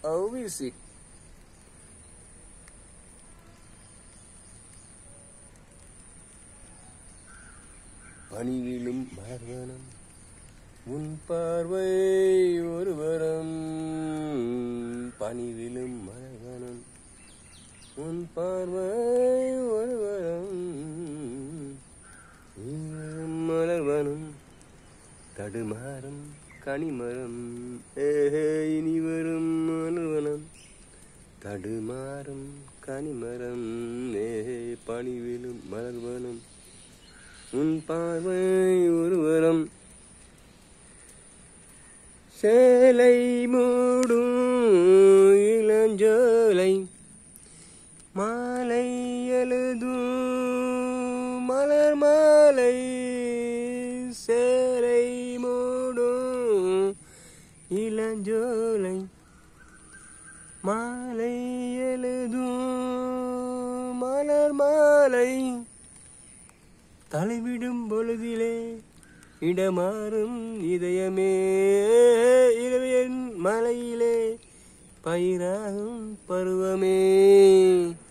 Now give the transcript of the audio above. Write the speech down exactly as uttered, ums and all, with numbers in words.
How is it? பனிவிலும் மலர்வனம் உன் பார்வை ஒருவரம். பனிவிலும் மலர்வனம் உன் பார்வை ஒருவரம். மலர்வனம் தடுமாறும் கனிமரம். ஏஹே இனி வரும் மலர்வனம் தடுமாறும் கனிமரம். ஏஹே பனிவிலும் மலர்வனம் உன் பார்வை ஒருவரம். சேலை மூடும் இளஞ்சோலை மாலை எழுதும் மலர் மாலை. சேலை மூடும் இளஞ்சோலை மாலை எழுதும் மலர் மாலை. தலைவிடும் பொழுதிலே இடமாறும் இதயமே. இளவியன் மலையிலே பயிராகும் பருவமே.